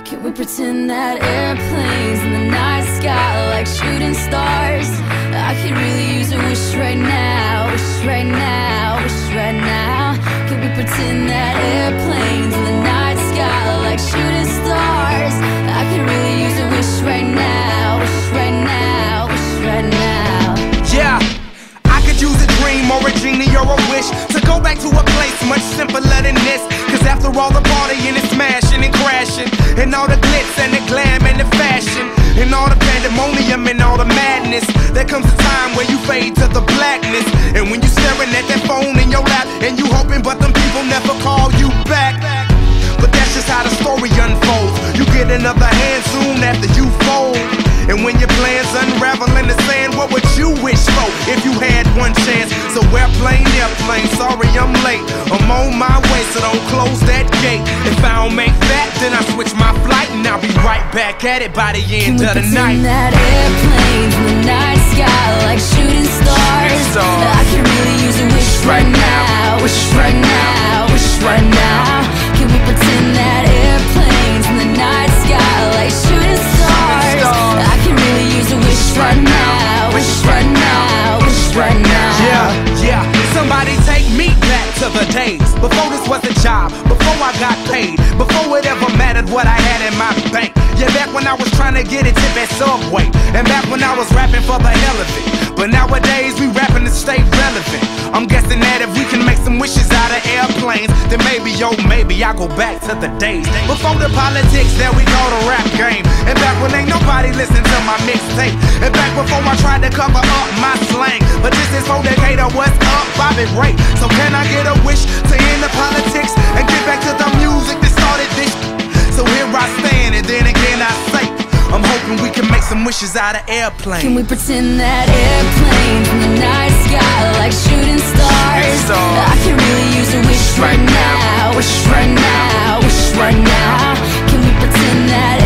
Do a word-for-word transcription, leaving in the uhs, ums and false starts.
Can we pretend that airplanes in the night sky like shooting stars? I could really use a wish right now, wish right now, wish right now. Can we pretend that airplanes in the night sky like shooting stars? I could really use a wish right now, wish right now, wish right now. Yeah, I could use a dream or a genie or a wish to go back to a place much simpler than this. Cause after all the partying and smashing and crashing, and all the glitz and the glam and the fashion, and all the pandemonium and all the madness, there comes a time where you fade to the blackness. And when you staring at that phone in your lap, and you hoping but them people never call you back. But that's just how the story unfolds. You get another hand soon after you fold. And when your plans unravel in the sand, what would you wish for if you had one chance? So airplane, airplane, sorry I'm late. I'm on my way, so don't close that gate. If I don't make that, then I switch my flight, and I'll be right back at it by the end of the night. Can we pretend that airplanes in the night sky like shooting stars? I can really use a wish right now, wish right now, wish right now. Can we pretend that airplanes in the night sky like shooting stars? I can really use a wish right now, wish right now, wish right now. Yeah, yeah, somebody take me back to the days before this was a job, before I got paid, before it ever mattered what I had in my bank. Yeah, back when I was trying to get a tip at Subway, and back when I was rapping for the hell of it. But nowadays we rapping to stay relevant. I'm guessing that if we can make some wishes out of airplanes, then maybe, yo, maybe I go back to the days before the politics that we call the rap game. And back when ain't nobody listened to my mixtape. And back before I tried to cover up my slang. But this is for Decatur, what's up, Bobby Ray? So can I get a wish to end the politics and get back to the music that started this? So here I stand, and then again I say, I'm hoping we can make some wishes out of airplanes. Can we pretend that airplanes in the night sky like shooting stars? I can really use a wish right now, wish right now, wish right now. Can we pretend that